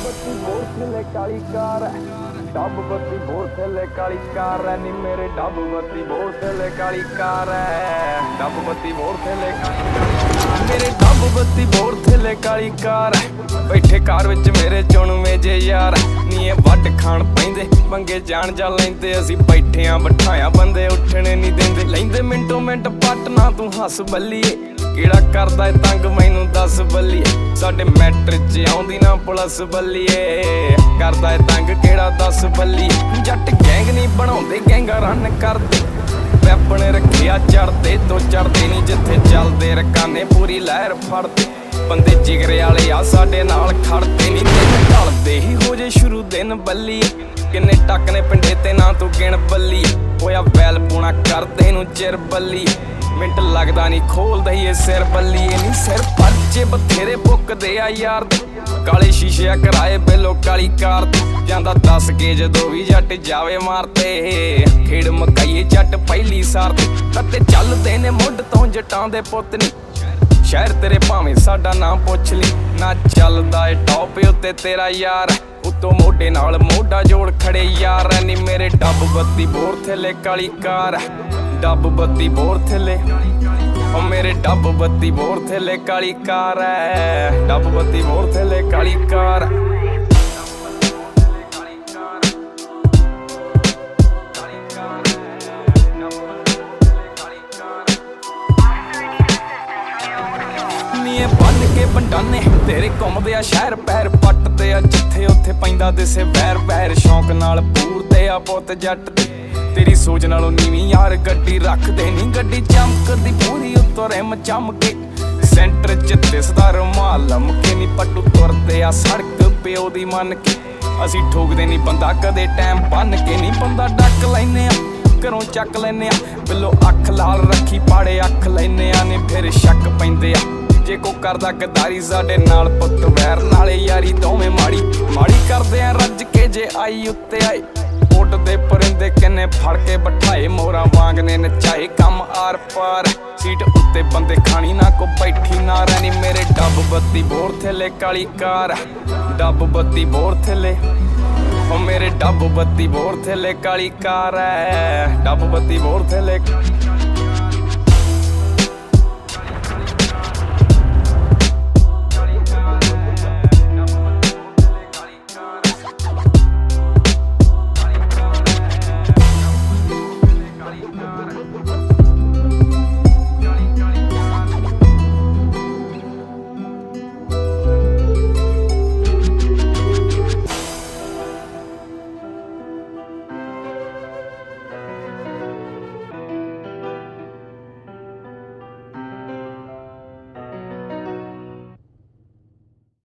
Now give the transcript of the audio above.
बत्ती बोर थले काली कार है, डब बत्ती बोर थले काली कार है नी मेरे डब बत्ती बोर थले काली कार है, डब बत्ती बोर थले मेरे डब बत्ती बोर थले काली कार है। बैठे कार विच मेरे चुनवे जे यार नी वड खाण पैंदे पंगे जान जा लैंदे असी बैठे आ बिठाया बंदे उठने नहीं देंदे लैंदे मिंटो मिंट पटना तू हस बल्लीए किड़ा करदा है तंग मैनू दस बल्लीए साडे मैट्रिक च आउंदी ना पुलिस बल्लीए करदा है तंग किड़ा दस बल्लीए जट गैंग नहीं बनाउंदे गैंगा रन करदे वैपन रखिया चढ़दे तो चढ़दे नहीं जिथे चलदे रकाने पूरी लहर फड़दे बंदे जिगरे वाले आ साडे नाल खड़दे नहीं दिन ढलदे ही हो जे शुरू दिन बल्लीए किन्ने टक ने पिंडे ते ना तू गिण बल्लीए होया वैल पूना करदे नू चिर बल्लीए मिंट लगदा नहीं खोल दईए सिर बल्लीए नहीं सिर परचे बथेरे पुकदे आ यार दे काले शीशे कराए बेलो काली कार दे जांदा दस के जदों भी जट जावे मारते खेड़ मकाइए जट पहली सार दे कते चलदे ने मुੱਢ ਤੋਂ ਜਟਾਂ ਦੇ ਪੁੱਤ नी शहर तेरे भावें साडा नाम पुछ ली ना चलदा ए टॉप उत्ते तेरा यार उतो मोढे नाल मोढा जोड़ खड़े यार नी मेरे डब बत्ती बोर थले काली कार डब बत्ती बोर थले ओ मेरे डब बत्ती बोर थले काली कार है डब बत्ती बोर थले काली कार बन के बंडाने तेरे घुमदे आ शहर पैर पटदे आ जिथे उत्थे पैंदा दिसे वैर वैर शौक नाल पूरदे आ पुत जट दे तेरी सोच नालों नीवी यार गड्डी रखदे नी गड्डी चमकदी पूरी उत्तों रिम चमके सेंटर च दिसदा रुमाल लमके नी पट्टू तुरदे आ सड़क प्यो दी मन के असी ठोकदे नी बंदा कदे टाइम बन के नी बंदा डक लैने आ घरों चक लैने आ बिलो अख लाल रखी पाड़े अख लैने आ ने फिर शक पैंदे आ जे को करदा गदारी साडे नाल पुत वैर नाले यारी दोवें माड़ी माड़ी करदे आ रज के जे आई उत्ते आए ओट दे परिंदे किन्ने फड़ के बिठाए मोरा वांग ने नचाए कम आर पार सीट उत्ते बंदे खानी ना को बैठी ना रहनी मेरे डब बत्ती बोर थले काली कार डब बत्ती बोर थले ओ मेरे डब बत्ती बोर थले काली कार है डब बत्ती बोर थले